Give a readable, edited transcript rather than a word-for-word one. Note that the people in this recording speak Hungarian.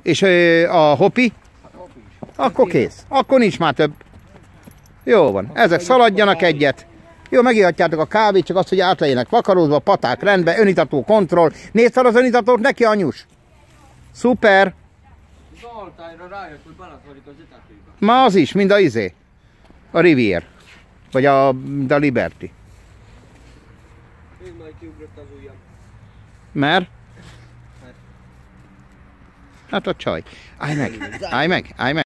És a hopi? Akkor kész. Akkor nincs már több. Jó van. Ezek szaladjanak egyet. Jó, megihatjátok a kávét, csak azt, hogy át legyenek vakarózva, paták rendbe, önitató kontroll. Nézd az önitatót neki, anyus? Szuper. Zoltánra rájött, hogy beleszarik az etetőbe. Ma az is, mind a izé. A Rivier. Vagy a Liberty. Még majd kiugrott az ujjam. Mert? Hát a csaj. Állj meg, állj meg, állj meg.